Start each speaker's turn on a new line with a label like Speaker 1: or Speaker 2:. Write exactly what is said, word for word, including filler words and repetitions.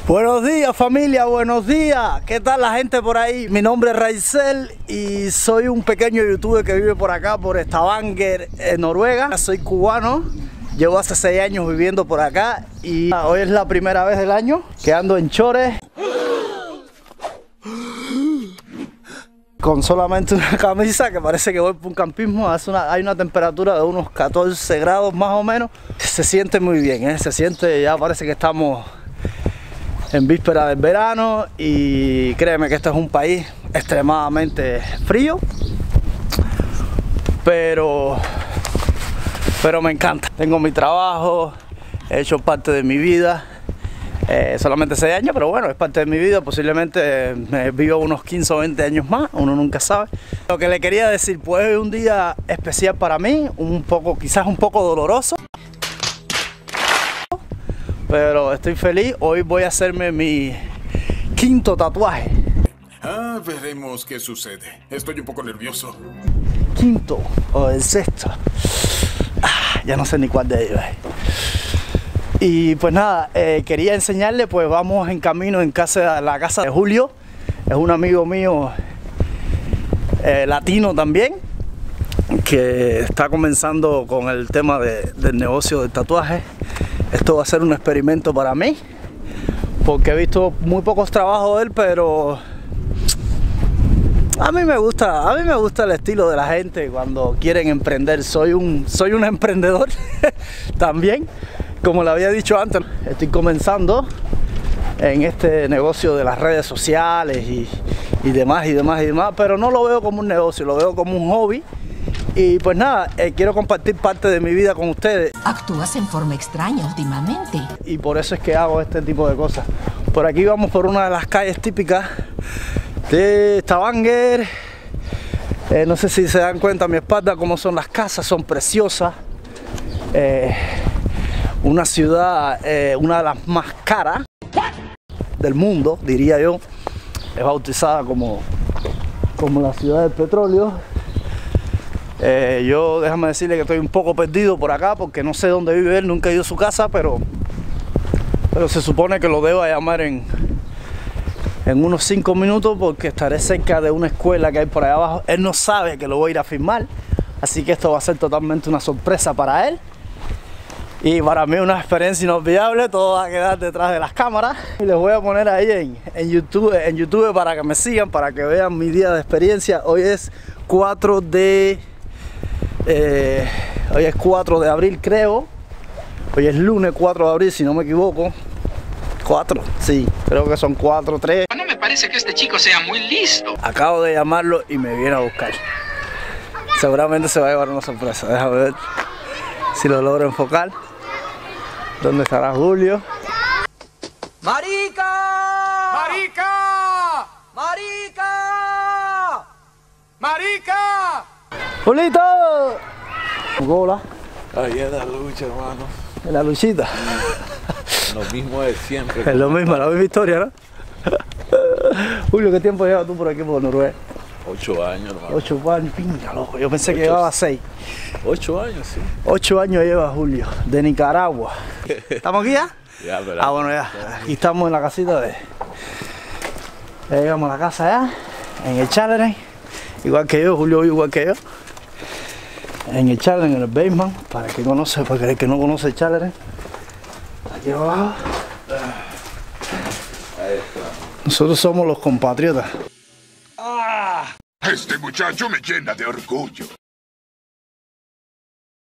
Speaker 1: Buenos días familia, buenos días. ¿Qué tal la gente por ahí? Mi nombre es Raizel y soy un pequeño youtuber que vive por acá, por Stavanger, en Noruega. Soy cubano, llevo hace seis años viviendo por acá y hoy es la primera vez del año que ando en chores con solamente una camisa, que parece que voy por un campismo. Hace una, hay una temperatura de unos catorce grados más o menos. Se siente muy bien, ¿eh? Se siente, ya parece que estamos en víspera del verano y créeme que este es un país extremadamente frío, pero, pero me encanta. Tengo mi trabajo, he hecho parte de mi vida, eh, solamente seis años, pero bueno, es parte de mi vida. Posiblemente me vivo unos quince o veinte años más, uno nunca sabe. Lo que le quería decir, pues es un día especial para mí, un poco, quizás un poco doloroso, pero estoy feliz. Hoy voy a hacerme mi quinto tatuaje.
Speaker 2: Ah, veremos qué sucede. Estoy un poco nervioso.
Speaker 1: Quinto o el sexto. Ah, ya no sé ni cuál de ellos es. Y pues nada, eh, quería enseñarle, pues vamos en camino en casa, la casa de Julio. Es un amigo mío eh, latino también, que está comenzando con el tema de, del negocio del tatuaje. Esto va a ser un experimento para mí, porque he visto muy pocos trabajos de él, pero a mí me gusta, a mí me gusta el estilo de la gente cuando quieren emprender. Soy un, soy un emprendedor también, como le había dicho antes. Estoy comenzando en este negocio de las redes sociales y, y demás y demás y demás, pero no lo veo como un negocio, lo veo como un hobby. Y pues nada, eh, quiero compartir parte de mi vida con ustedes.
Speaker 3: Actúas en forma extraña últimamente.
Speaker 1: Y por eso es que hago este tipo de cosas. Por aquí vamos por una de las calles típicas de Stavanger. Eh, no sé si se dan cuenta a mi espalda cómo son las casas, son preciosas. Eh, una ciudad, eh, una de las más caras del mundo, diría yo. Es bautizada como, como la ciudad del petróleo. Eh, yo déjame decirle que estoy un poco perdido por acá porque no sé dónde vive él, nunca he ido a su casa, pero, pero se supone que lo debo llamar en, en unos cinco minutos porque estaré cerca de una escuela que hay por allá abajo. Él no sabe que lo voy a ir a filmar, así que esto va a ser totalmente una sorpresa para él y para mí una experiencia inolvidable. Todo va a quedar detrás de las cámaras y les voy a poner ahí en, en, YouTube, en YouTube para que me sigan, para que vean mi día de experiencia. Hoy es cuatro de... Eh, hoy es cuatro de abril, creo. Hoy es lunes cuatro de abril, si no me equivoco. cuatro, sí, creo que son cuatro, tres.
Speaker 4: No me parece que este chico sea muy listo.
Speaker 1: Acabo de llamarlo y me viene a buscar. Seguramente se va a llevar una sorpresa. Déjame ver si lo logro enfocar. ¿Dónde estará Julio?
Speaker 5: ¡Marica!
Speaker 2: ¡Marica!
Speaker 5: ¡Marica!
Speaker 2: ¡Marica!
Speaker 1: ¡Julito! Hola.
Speaker 6: Ahí es la lucha, hermano.
Speaker 1: En la luchita.
Speaker 6: Lo mismo de siempre.
Speaker 1: Es lo mismo, la misma historia, ¿no? Julio, ¿qué tiempo llevas tú por aquí por Noruega?
Speaker 6: Ocho años, hermano.
Speaker 1: Ocho años, pinga, loco. Yo pensé que
Speaker 6: Ocho.
Speaker 1: llevaba seis.
Speaker 6: Ocho años, sí.
Speaker 1: Ocho años lleva Julio, de Nicaragua. ¿Estamos aquí ya?
Speaker 6: Ya, pero...
Speaker 1: Ah, bueno, ya. Aquí estamos en la casita de... Ya llegamos a la casa ya, en el challenge. Igual que yo, Julio igual que yo. En el challenge, en el basement, para el que conoce, para el que no conoce el challenge. Aquí abajo. Nosotros somos los compatriotas.
Speaker 2: Este muchacho me llena de orgullo.